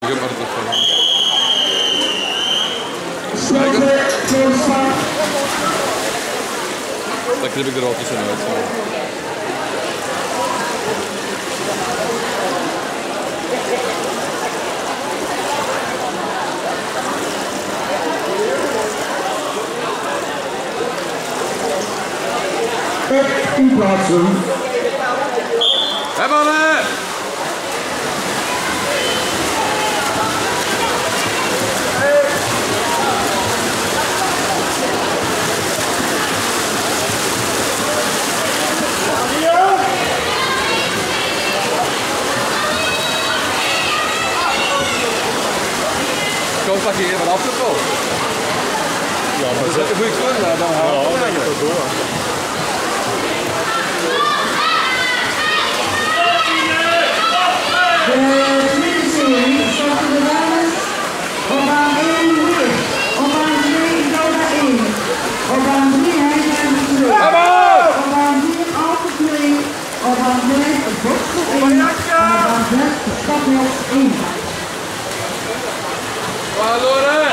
Tak kdyby gratis se nevec. Hebane! Kom pak hier wat afgekomen. Ja, maar dat is een goede kleur, dan haal je het door. Allora!